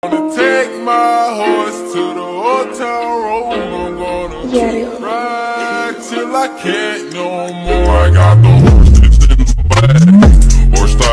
Gonna take my horse to the old town road. I'm gonna ride till I can't no more. I got the horses in the back.